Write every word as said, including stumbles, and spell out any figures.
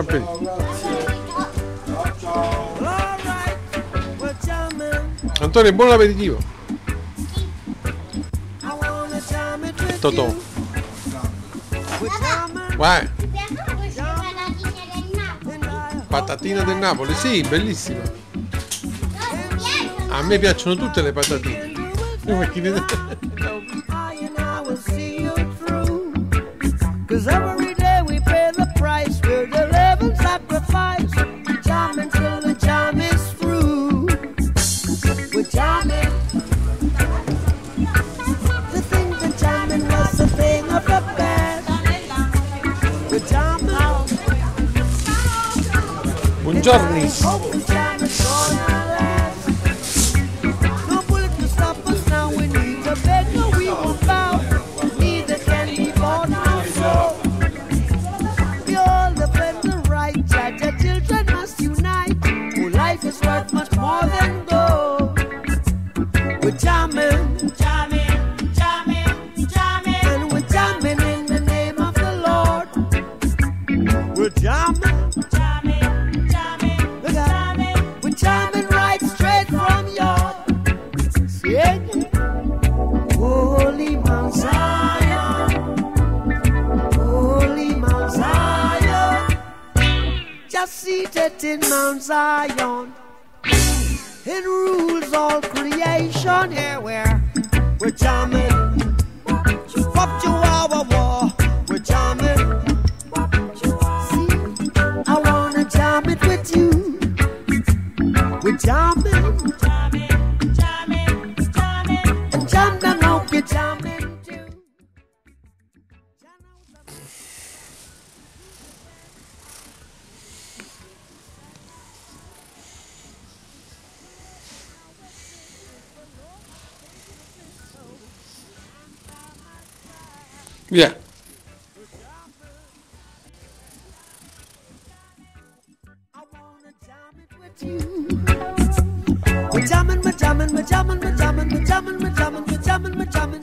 aperitivo. Antonio, buon aperitivo. Totò. Vai. Patatine del Napoli, sì, bellissima. A me piacciono tutte le patatine. Oh, chi vede? Buongiorno. Seated in Mount Zion, it rules all creation. Here we're we're jamming, pop Chihuahua war, we're jamming. See, I wanna jam it with you. We're jamming, jamming, jamming, jamming, and jam down, hope you're jamming too. Via. We're jamming, we're jamming, we're jamming, we're jamming, we're jamming, we're jamming, we're jamming, we're jamming.